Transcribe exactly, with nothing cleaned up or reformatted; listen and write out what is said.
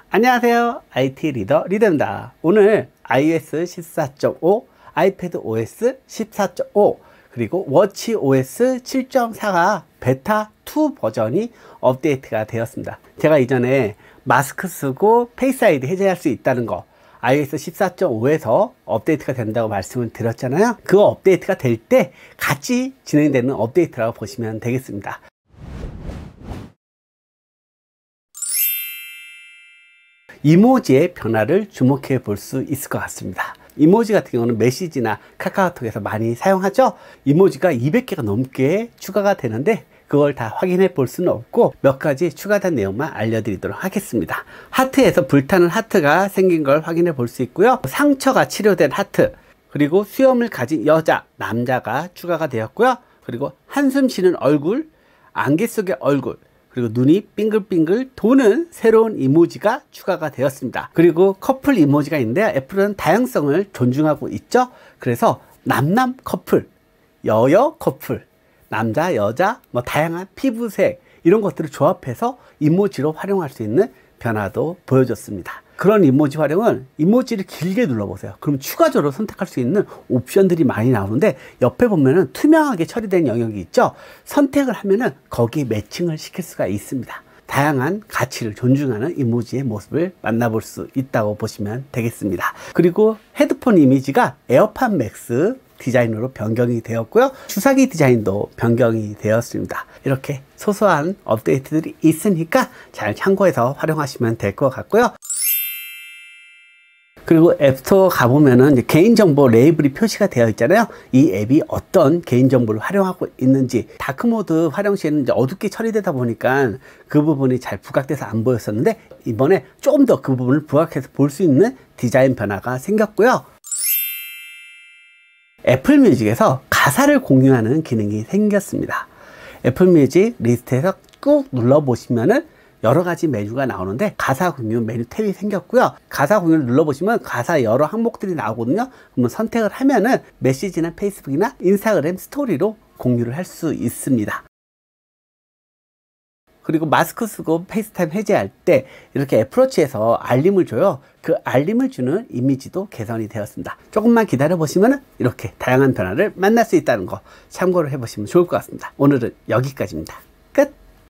안녕하세요. 아이티 리더 리더입니다. 오늘 아이오에스 십사 점 오, 아이패드 오에스 십사 점 오, 그리고 워치 오에스 칠 점 사가 베타 투 버전이 업데이트가 되었습니다. 제가 이전에 마스크 쓰고 페이스 아이디 해제할 수 있다는 거 아이오에스 십사 점 오에서 업데이트가 된다고 말씀을 드렸잖아요. 그 업데이트가 될 때 같이 진행되는 업데이트라고 보시면 되겠습니다. 이모지의 변화를 주목해 볼 수 있을 것 같습니다. 이모지 같은 경우는 메시지나 카카오톡에서 많이 사용하죠. 이모지가 이백 개가 넘게 추가가 되는데 그걸 다 확인해 볼 수는 없고 몇 가지 추가된 내용만 알려드리도록 하겠습니다. 하트에서 불타는 하트가 생긴 걸 확인해 볼 수 있고요. 상처가 치료된 하트, 그리고 수염을 가진 여자, 남자가 추가가 되었고요. 그리고 한숨 쉬는 얼굴, 안개 속의 얼굴, 그리고 눈이 빙글빙글 도는 새로운 이모지가 추가가 되었습니다. 그리고 커플 이모지가 있는데요. 애플은 다양성을 존중하고 있죠. 그래서 남남 커플, 여여 커플, 남자, 여자, 뭐 다양한 피부색 이런 것들을 조합해서 이모지로 활용할 수 있는 변화도 보여줬습니다. 그런 이모지 활용은 이모지를 길게 눌러보세요. 그럼 추가적으로 선택할 수 있는 옵션들이 많이 나오는데 옆에 보면은 투명하게 처리된 영역이 있죠. 선택을 하면은 거기에 매칭을 시킬 수가 있습니다. 다양한 가치를 존중하는 이모지의 모습을 만나볼 수 있다고 보시면 되겠습니다. 그리고 헤드폰 이미지가 에어팟 맥스 디자인으로 변경이 되었고요. 주사기 디자인도 변경이 되었습니다. 이렇게 소소한 업데이트들이 있으니까 잘 참고해서 활용하시면 될 것 같고요. 그리고 앱스토어 가보면은 이제 개인정보 레이블이 표시가 되어 있잖아요. 이 앱이 어떤 개인정보를 활용하고 있는지, 다크모드 활용 시에는 이제 어둡게 처리되다 보니까 그 부분이 잘 부각돼서 안 보였었는데 이번에 조금 더 그 부분을 부각해서 볼 수 있는 디자인 변화가 생겼고요. 애플뮤직에서 가사를 공유하는 기능이 생겼습니다. 애플뮤직 리스트에서 꾹 눌러보시면은 여러 가지 메뉴가 나오는데 가사 공유 메뉴 탭이 생겼고요. 가사 공유를 눌러보시면 가사 여러 항목들이 나오거든요. 그러면 선택을 하면은 메시지나 페이스북이나 인스타그램 스토리로 공유를 할 수 있습니다. 그리고 마스크 쓰고 페이스타임 해제할 때 이렇게 애플워치에서 알림을 줘요. 그 알림을 주는 이미지도 개선이 되었습니다. 조금만 기다려 보시면 이렇게 다양한 변화를 만날 수 있다는 거 참고를 해 보시면 좋을 것 같습니다. 오늘은 여기까지입니다. 끝!